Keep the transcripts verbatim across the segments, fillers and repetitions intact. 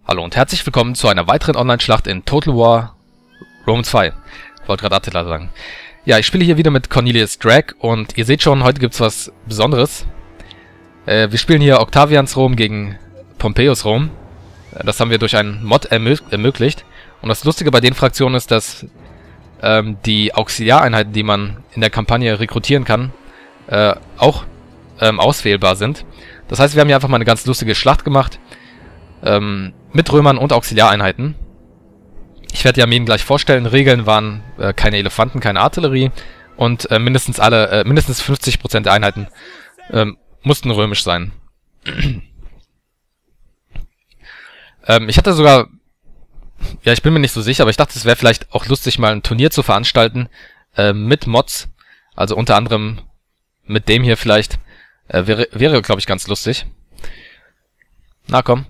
Hallo und herzlich willkommen zu einer weiteren Online-Schlacht in Total War Rome zwei. Ich wollte gerade Attila sagen. Ja, ich spiele hier wieder mit Cornelius Drag und ihr seht schon, heute gibt's was Besonderes. Äh, wir spielen hier Octavians Rom gegen Pompeius Rom. Das haben wir durch einen Mod ermö ermöglicht. Und das Lustige bei den Fraktionen ist, dass ähm, die Auxiliareinheiten, die man in der Kampagne rekrutieren kann, äh, auch ähm, auswählbar sind. Das heißt, wir haben hier einfach mal eine ganz lustige Schlacht gemacht. Ähm, mit Römern und Auxiliareinheiten. Ich werde die Armeen gleich vorstellen. Regeln waren äh, keine Elefanten, keine Artillerie und äh, mindestens alle, äh, mindestens fünfzig Prozent der Einheiten ähm, mussten römisch sein. ähm, ich hatte sogar, ja, ich bin mir nicht so sicher, aber ich dachte, es wäre vielleicht auch lustig, mal ein Turnier zu veranstalten äh, mit Mods, also unter anderem mit dem hier vielleicht. Äh, wäre, wäre glaube ich, ganz lustig. Na komm.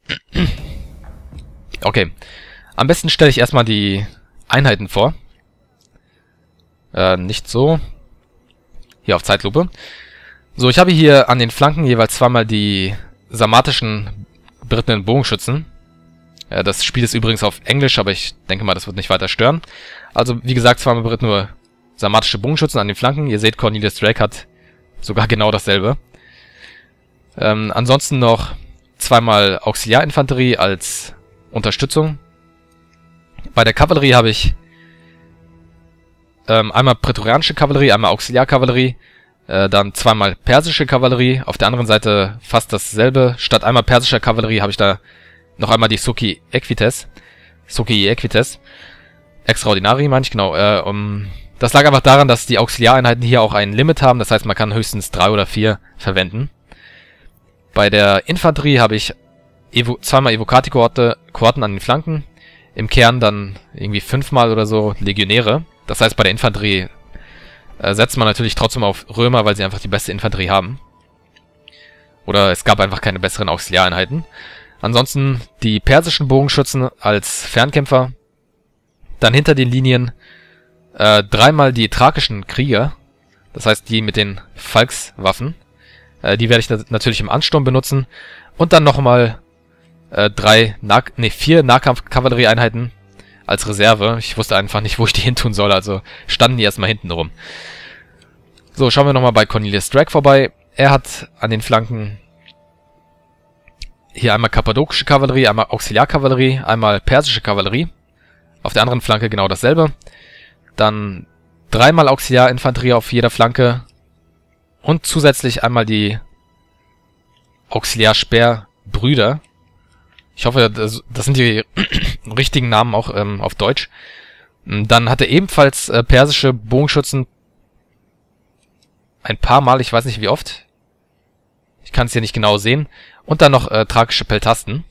Okay. Am besten stelle ich erstmal die Einheiten vor. Äh, nicht so. Hier auf Zeitlupe. So, ich habe hier an den Flanken jeweils zweimal die sarmatischen berittenen Bogenschützen. Äh, das Spiel ist übrigens auf Englisch, aber ich denke mal, das wird nicht weiter stören. Also, wie gesagt, zweimal berittene sarmatische Bogenschützen an den Flanken. Ihr seht, Cornelius Drag hat sogar genau dasselbe. Ähm, ansonsten noch zweimal Auxiliarinfanterie als Unterstützung. Bei der Kavallerie habe ich ähm, einmal prätorianische Kavallerie, einmal Auxiliarkavallerie, äh, dann zweimal persische Kavallerie. Auf der anderen Seite fast dasselbe. Statt einmal persischer Kavallerie habe ich da noch einmal die Suci Equites. Suci Equites. Extraordinari meine ich, genau. Äh, um, das lag einfach daran, dass die Auxiliareinheiten hier auch ein Limit haben. Das heißt, man kann höchstens drei oder vier verwenden. Bei der Infanterie habe ich Evo zweimal Evocati-Kohorten an den Flanken. Im Kern dann irgendwie fünfmal oder so Legionäre. Das heißt, bei der Infanterie äh, setzt man natürlich trotzdem auf Römer, weil sie einfach die beste Infanterie haben. Oder es gab einfach keine besseren Auxiliareinheiten. Ansonsten die persischen Bogenschützen als Fernkämpfer. Dann hinter den Linien äh, dreimal die thrakischen Krieger. Das heißt, die mit den Falkswaffen. Die werde ich natürlich im Ansturm benutzen. Und dann nochmal äh, drei, nah nee, vier Nahkampfkavallerieeinheiten als Reserve. Ich wusste einfach nicht, wo ich die hin tun soll, also standen die erstmal hinten rum. So, schauen wir nochmal bei Cornelius Drag vorbei. Er hat an den Flanken hier einmal kappadokische Kavallerie, einmal Auxiliarkavallerie, einmal persische Kavallerie. Auf der anderen Flanke genau dasselbe. Dann dreimal Auxiliarinfanterie auf jeder Flanke. Und zusätzlich einmal die Auxiliar-Speer-Brüder. Ich hoffe, das, das sind die richtigen Namen auch ähm, auf Deutsch. Dann hat er ebenfalls äh, persische Bogenschützen ein paar Mal, ich weiß nicht wie oft. Ich kann es hier nicht genau sehen. Und dann noch äh, thrakische Peltasten.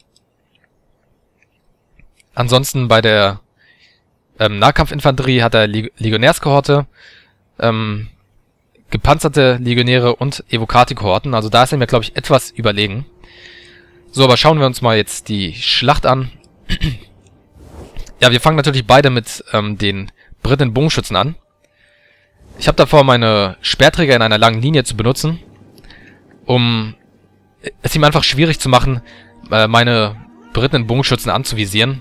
Ansonsten bei der ähm, Nahkampfinfanterie hat er Leg Legionärskohorte. Ähm... gepanzerte Legionäre und Evocati-Kohorten. Also da ist er mir, glaube ich, etwas überlegen. So, aber schauen wir uns mal jetzt die Schlacht an. Ja, wir fangen natürlich beide mit ähm, den berittenen Bogenschützen an. Ich habe davor, meine Speerträger in einer langen Linie zu benutzen, um es ihm einfach schwierig zu machen, äh, meine berittenen Bogenschützen anzuvisieren.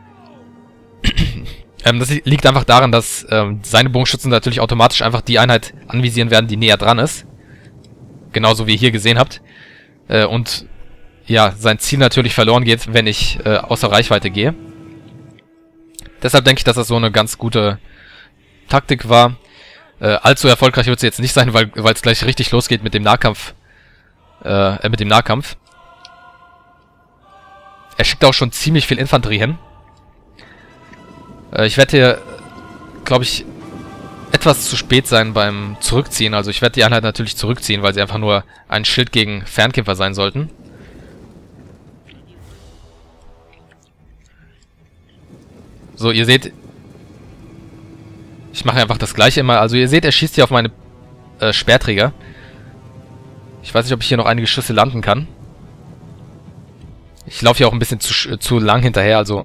Ähm, das liegt einfach daran, dass ähm, seine Bogenschützen natürlich automatisch einfach die Einheit anvisieren werden, die näher dran ist. Genauso wie ihr hier gesehen habt. Äh, und ja, sein Ziel natürlich verloren geht, wenn ich äh, außer Reichweite gehe. Deshalb denke ich, dass das so eine ganz gute Taktik war. Äh, allzu erfolgreich wird sie jetzt nicht sein, weil weil es gleich richtig losgeht mit dem Nahkampf. Äh, mit dem Nahkampf. Er schickt auch schon ziemlich viel Infanterie hin. Ich werde hier, glaube ich, etwas zu spät sein beim Zurückziehen. Also ich werde die Einheit natürlich zurückziehen, weil sie einfach nur ein Schild gegen Fernkämpfer sein sollten. So, ihr seht, ich mache einfach das gleiche immer. Also ihr seht, er schießt hier auf meine äh, Speerträger. Ich weiß nicht, ob ich hier noch einige Schüsse landen kann. Ich laufe hier auch ein bisschen zu, zu lang hinterher, also...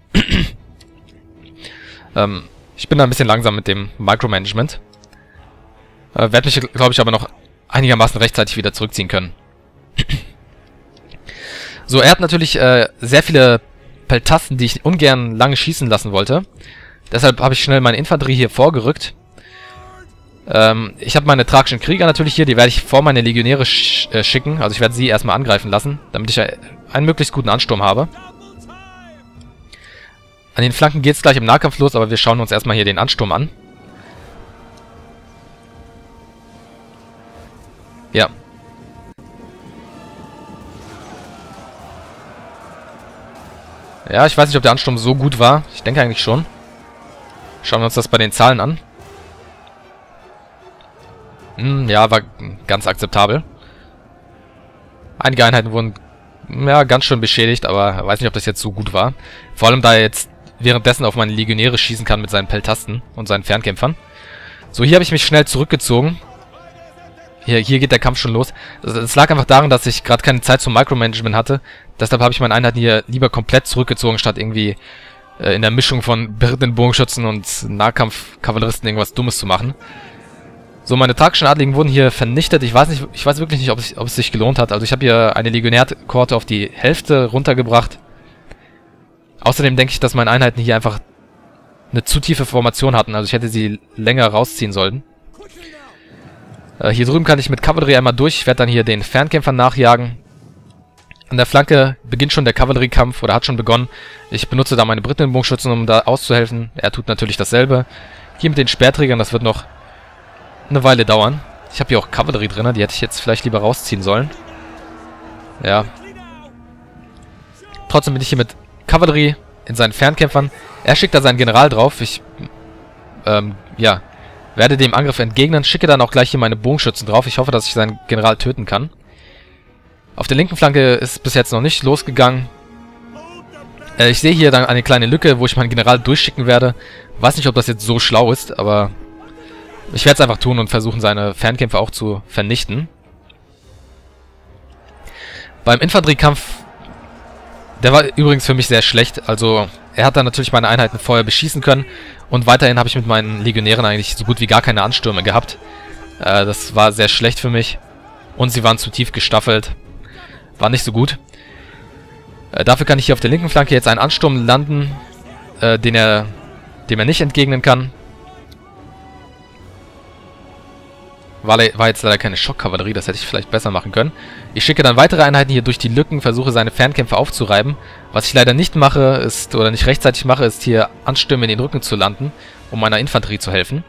Ähm, ich bin da ein bisschen langsam mit dem Micromanagement. Äh, werde mich, glaube ich, aber noch einigermaßen rechtzeitig wieder zurückziehen können. So, er hat natürlich äh, sehr viele Peltasten, die ich ungern lange schießen lassen wollte. Deshalb habe ich schnell meine Infanterie hier vorgerückt. Ähm, ich habe meine thrakischen Krieger natürlich hier, die werde ich vor meine Legionäre sch äh, schicken. Also ich werde sie erstmal angreifen lassen, damit ich einen möglichst guten Ansturm habe. An den Flanken geht es gleich im Nahkampf los, aber wir schauen uns erstmal hier den Ansturm an. Ja. Ja, ich weiß nicht, ob der Ansturm so gut war. Ich denke eigentlich schon. Schauen wir uns das bei den Zahlen an. Hm, ja, war ganz akzeptabel. Einige Einheiten wurden ja ganz schön beschädigt, aber ich weiß nicht, ob das jetzt so gut war. Vor allem, da er jetzt währenddessen auf meine Legionäre schießen kann mit seinen Peltasten und seinen Fernkämpfern. So, hier habe ich mich schnell zurückgezogen. Hier, hier geht der Kampf schon los. Es lag einfach daran, dass ich gerade keine Zeit zum Micromanagement hatte. Deshalb habe ich meine Einheiten hier lieber komplett zurückgezogen, statt irgendwie äh, in der Mischung von berittenen Bogenschützen und Nahkampfkavalleristen irgendwas Dummes zu machen. So, meine thrakischen Adligen wurden hier vernichtet. Ich weiß nicht, ich weiß wirklich nicht, ob es, ob es sich gelohnt hat. Also ich habe hier eine Legionärkohorte auf die Hälfte runtergebracht. Außerdem denke ich, dass meine Einheiten hier einfach eine zu tiefe Formation hatten. Also ich hätte sie länger rausziehen sollen. Äh, hier drüben kann ich mit Kavallerie einmal durch. Ich werde dann hier den Fernkämpfern nachjagen. An der Flanke beginnt schon der Kavalleriekampf oder hat schon begonnen. Ich benutze da meine Brittenbogenschützen, um da auszuhelfen. Er tut natürlich dasselbe. Hier mit den Speerträgern, das wird noch eine Weile dauern. Ich habe hier auch Kavallerie drin, die hätte ich jetzt vielleicht lieber rausziehen sollen. Ja. Trotzdem bin ich hier mit Kavallerie in seinen Fernkämpfern. Er schickt da seinen General drauf. Ich, ähm, ja, werde dem Angriff entgegnen. Schicke dann auch gleich hier meine Bogenschützen drauf. Ich hoffe, dass ich seinen General töten kann. Auf der linken Flanke ist bis jetzt noch nicht losgegangen. Äh, ich sehe hier dann eine kleine Lücke, wo ich meinen General durchschicken werde. Weiß nicht, ob das jetzt so schlau ist, aber ich werde es einfach tun und versuchen, seine Fernkämpfer auch zu vernichten. Beim Infanteriekampf, der war übrigens für mich sehr schlecht. Also, er hat dann natürlich meine Einheiten vorher beschießen können. Und weiterhin habe ich mit meinen Legionären eigentlich so gut wie gar keine Anstürme gehabt. Äh, das war sehr schlecht für mich. Und sie waren zu tief gestaffelt. War nicht so gut. Äh, dafür kann ich hier auf der linken Flanke jetzt einen Ansturm landen, äh, den er, dem er nicht entgegnen kann. War, war jetzt leider keine Schockkavallerie, das hätte ich vielleicht besser machen können. Ich schicke dann weitere Einheiten hier durch die Lücken, versuche seine Fernkämpfer aufzureiben. Was ich leider nicht mache, ist, oder nicht rechtzeitig mache, ist hier Anstürme in den Rücken zu landen, um meiner Infanterie zu helfen.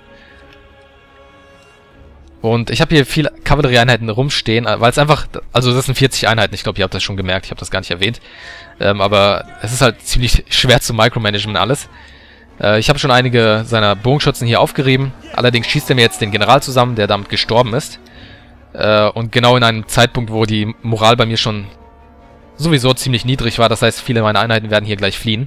Und ich habe hier viele Kavallerieeinheiten rumstehen, weil es einfach, also das sind vierzig Einheiten, ich glaube, ihr habt das schon gemerkt, ich habe das gar nicht erwähnt. Ähm, aber es ist halt ziemlich schwer zu micromanagen alles. Äh, ich habe schon einige seiner Bogenschützen hier aufgerieben, allerdings schießt er mir jetzt den General zusammen, der damit gestorben ist. Äh, und genau in einem Zeitpunkt, wo die Moral bei mir schon sowieso ziemlich niedrig war, das heißt, viele meiner Einheiten werden hier gleich fliehen.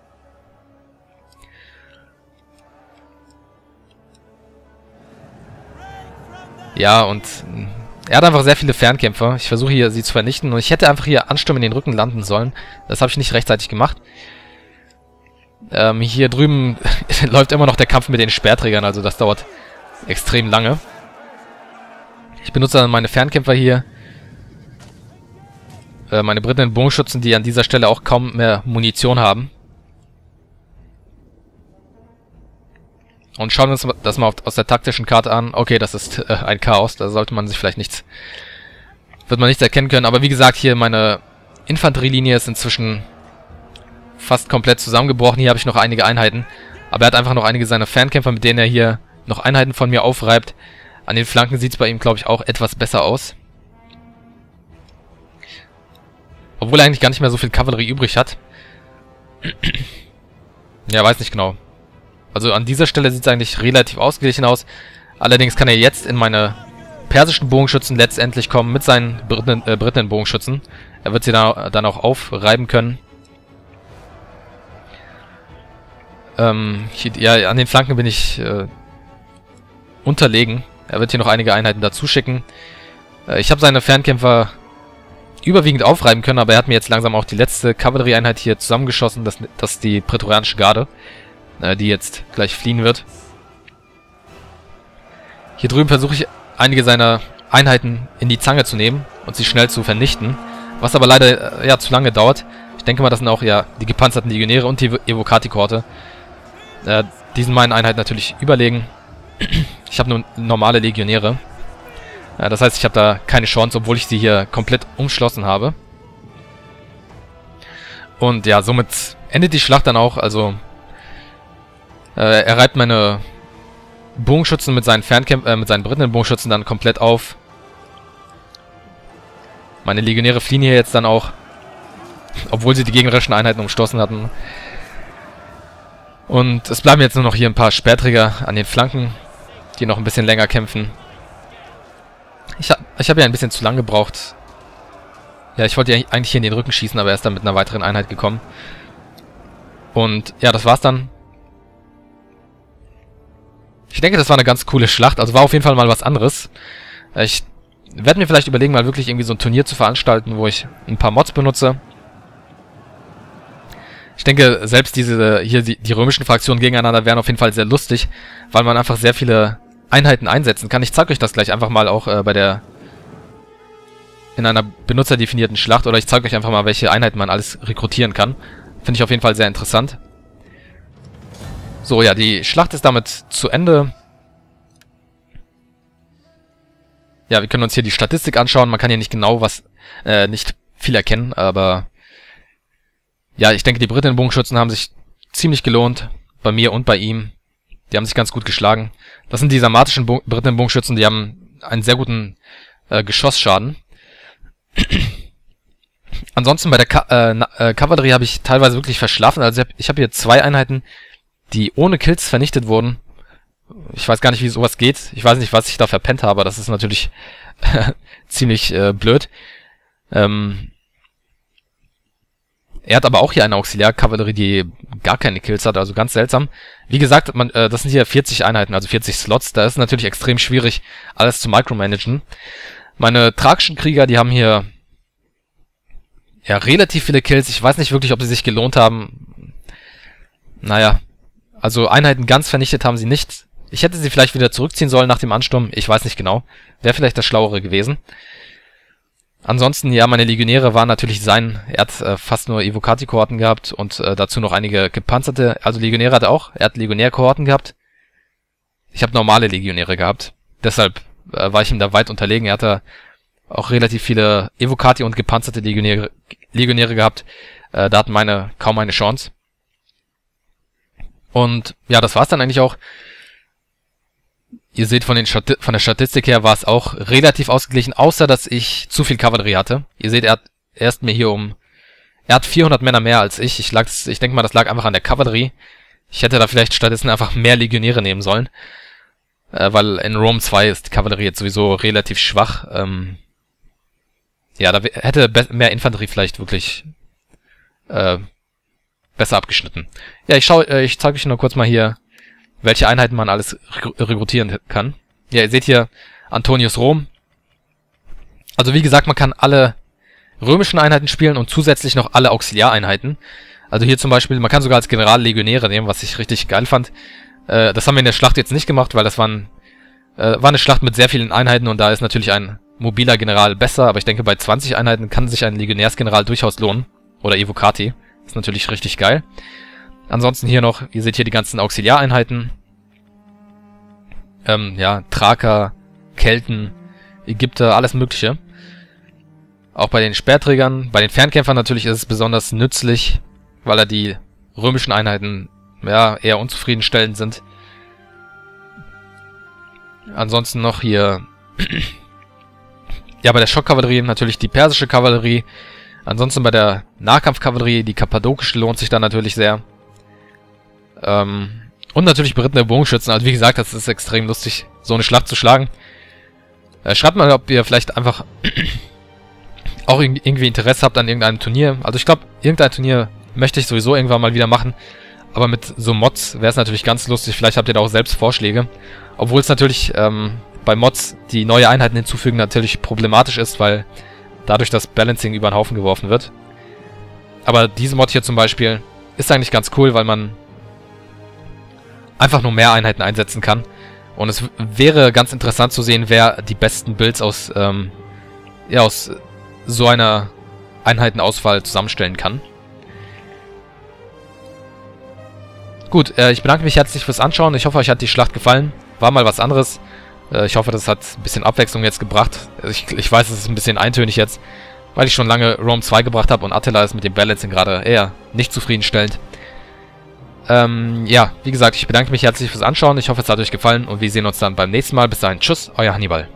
Ja, und er hat einfach sehr viele Fernkämpfer. Ich versuche hier, sie zu vernichten. Und ich hätte einfach hier Anstürme in den Rücken landen sollen. Das habe ich nicht rechtzeitig gemacht. Ähm, hier drüben läuft immer noch der Kampf mit den Speerträgern. Also das dauert extrem lange. Ich benutze dann meine Fernkämpfer hier. Äh, meine britischen Bogenschützen, die an dieser Stelle auch kaum mehr Munition haben. Und schauen wir uns das mal aus der taktischen Karte an. Okay, das ist äh, ein Chaos. Da sollte man sich vielleicht nichts... Wird man nichts erkennen können. Aber wie gesagt, hier meine Infanterielinie ist inzwischen fast komplett zusammengebrochen. Hier habe ich noch einige Einheiten. Aber er hat einfach noch einige seiner Fernkämpfer, mit denen er hier noch Einheiten von mir aufreibt. An den Flanken sieht es bei ihm, glaube ich, auch etwas besser aus. Obwohl er eigentlich gar nicht mehr so viel Kavallerie übrig hat. Ja, weiß nicht genau. Also an dieser Stelle sieht es eigentlich relativ ausgeglichen aus. Allerdings kann er jetzt in meine persischen Bogenschützen letztendlich kommen mit seinen Briten, äh, Briten Bogenschützen. Er wird sie da, dann auch aufreiben können. Ähm, hier, ja, an den Flanken bin ich äh, unterlegen. Er wird hier noch einige Einheiten dazu schicken. Äh, ich habe seine Fernkämpfer überwiegend aufreiben können, aber er hat mir jetzt langsam auch die letzte Kavallerieeinheit hier zusammengeschossen. Das, das ist die prätorianische Garde, die jetzt gleich fliehen wird. Hier drüben versuche ich, einige seiner Einheiten in die Zange zu nehmen und sie schnell zu vernichten, was aber leider äh, ja, zu lange dauert. Ich denke mal, das sind auch ja die gepanzerten Legionäre und die Evocati-Kohorte. Äh, die sind meinen Einheiten natürlich überlegen. Ich habe nur normale Legionäre. Äh, das heißt, ich habe da keine Chance, obwohl ich sie hier komplett umschlossen habe. Und ja, somit endet die Schlacht dann auch. Also, äh, er reibt meine Bogenschützen mit seinen Fernkämpf äh, mit seinen berittenen Bogenschützen dann komplett auf. Meine Legionäre fliehen hier jetzt dann auch, obwohl sie die gegnerischen Einheiten umstoßen hatten. Und es bleiben jetzt nur noch hier ein paar Speerträger an den Flanken, die noch ein bisschen länger kämpfen. Ich, ha ich habe ja ein bisschen zu lang gebraucht. Ja, ich wollte ja eigentlich hier in den Rücken schießen, aber er ist dann mit einer weiteren Einheit gekommen. Und ja, das war's dann. Ich denke, das war eine ganz coole Schlacht. Also war auf jeden Fall mal was anderes. Ich werde mir vielleicht überlegen, mal wirklich irgendwie so ein Turnier zu veranstalten, wo ich ein paar Mods benutze. Ich denke, selbst diese hier die, die römischen Fraktionen gegeneinander wären auf jeden Fall sehr lustig, weil man einfach sehr viele Einheiten einsetzen kann. Ich zeige euch das gleich einfach mal auch äh, bei der in einer benutzerdefinierten Schlacht, oder ich zeige euch einfach mal, welche Einheiten man alles rekrutieren kann. Finde ich auf jeden Fall sehr interessant. So, ja, die Schlacht ist damit zu Ende. Ja, wir können uns hier die Statistik anschauen. Man kann hier nicht genau was, äh, nicht viel erkennen, aber ja, ich denke, die britischen Bogenschützen haben sich ziemlich gelohnt. Bei mir und bei ihm. Die haben sich ganz gut geschlagen. Das sind die sarmatischen Bo britischen Bogenschützen, die haben einen sehr guten äh, Geschossschaden. Ansonsten bei der Ka äh, äh, Kavallerie habe ich teilweise wirklich verschlafen. Also ich habe hab hier zwei Einheiten, die ohne Kills vernichtet wurden. Ich weiß gar nicht, wie sowas geht. Ich weiß nicht, was ich da verpennt habe. Das ist natürlich ziemlich äh, blöd. Ähm, er hat aber auch hier eine Auxiliarkavallerie, die gar keine Kills hat. Also ganz seltsam. Wie gesagt, man, äh, das sind hier vierzig Einheiten, also vierzig Slots. Da ist natürlich extrem schwierig, alles zu micromanagen. Meine tragischen Krieger, die haben hier ja relativ viele Kills. Ich weiß nicht wirklich, ob sie sich gelohnt haben. Naja, also Einheiten ganz vernichtet haben sie nicht. Ich hätte sie vielleicht wieder zurückziehen sollen nach dem Ansturm. Ich weiß nicht genau. Wäre vielleicht das Schlauere gewesen. Ansonsten, ja, meine Legionäre waren natürlich sein. Er hat äh, fast nur Evocati-Kohorten gehabt und äh, dazu noch einige gepanzerte. Also Legionäre hat er auch. Er hat Legionär-Kohorten gehabt. Ich habe normale Legionäre gehabt. Deshalb äh, war ich ihm da weit unterlegen. Er hatte auch relativ viele Evocati und gepanzerte Legionäre, Legionäre gehabt. Äh, da hatten meine kaum eine Chance. Und ja, das war's dann eigentlich auch. Ihr seht, von, den Stati von der Statistik her war es auch relativ ausgeglichen, außer dass ich zu viel Kavallerie hatte. Ihr seht, er hat erst mir hier um... Er hat vierhundert Männer mehr als ich. Ich, lag's, ich denke mal, das lag einfach an der Kavallerie. Ich hätte da vielleicht stattdessen einfach mehr Legionäre nehmen sollen. Äh, weil in Rome zwei ist die Kavallerie jetzt sowieso relativ schwach. Ähm, ja, da hätte mehr Infanterie vielleicht wirklich äh, besser abgeschnitten. Ja, ich schau, äh, ich zeige euch nur kurz mal hier, welche Einheiten man alles rekrutieren kann. Ja, ihr seht hier Antonius Rom. Also wie gesagt, man kann alle römischen Einheiten spielen und zusätzlich noch alle Auxiliareinheiten. Also hier zum Beispiel, man kann sogar als General Legionäre nehmen, was ich richtig geil fand. Äh, das haben wir in der Schlacht jetzt nicht gemacht, weil das waren, äh, war eine Schlacht mit sehr vielen Einheiten und da ist natürlich ein mobiler General besser, aber ich denke, bei zwanzig Einheiten kann sich ein Legionärsgeneral durchaus lohnen. Oder Evocati. Ist natürlich richtig geil. Ansonsten hier noch, ihr seht hier die ganzen Auxiliareinheiten. Ähm, ja, Thraker, Kelten, Ägypter, alles mögliche. Auch bei den Speerträgern, bei den Fernkämpfern natürlich ist es besonders nützlich, weil da die römischen Einheiten ja eher unzufriedenstellend sind. Ansonsten noch hier ja, bei der Schockkavallerie natürlich die persische Kavallerie. Ansonsten bei der Nahkampfkavallerie, die kappadokische lohnt sich dann natürlich sehr. Ähm, und natürlich berittene Bogenschützen. Also wie gesagt, das ist extrem lustig, so eine Schlacht zu schlagen. Äh, schreibt mal, ob ihr vielleicht einfach auch irgendwie Interesse habt an irgendeinem Turnier. Also ich glaube, irgendein Turnier möchte ich sowieso irgendwann mal wieder machen. Aber mit so Mods wäre es natürlich ganz lustig. Vielleicht habt ihr da auch selbst Vorschläge. Obwohl es natürlich ähm, bei Mods, die neue Einheiten hinzufügen, natürlich problematisch ist, weil dadurch das Balancing über den Haufen geworfen wird. Aber diese Mod hier zum Beispiel ist eigentlich ganz cool, weil man einfach nur mehr Einheiten einsetzen kann. Und es wäre ganz interessant zu sehen, wer die besten Builds aus, ähm, ja, aus so einer Einheitenauswahl zusammenstellen kann. Gut, äh, ich bedanke mich herzlich fürs Anschauen. Ich hoffe, euch hat die Schlacht gefallen. War mal was anderes. Äh, ich hoffe, das hat ein bisschen Abwechslung jetzt gebracht. Ich, ich weiß, es ist ein bisschen eintönig jetzt, weil ich schon lange Rome zwei gebracht habe und Attila ist mit dem Balancing gerade eher nicht zufriedenstellend. Ähm, ja, wie gesagt, ich bedanke mich herzlich fürs Anschauen. Ich hoffe, es hat euch gefallen und wir sehen uns dann beim nächsten Mal. Bis dahin, tschüss, euer Hannibal.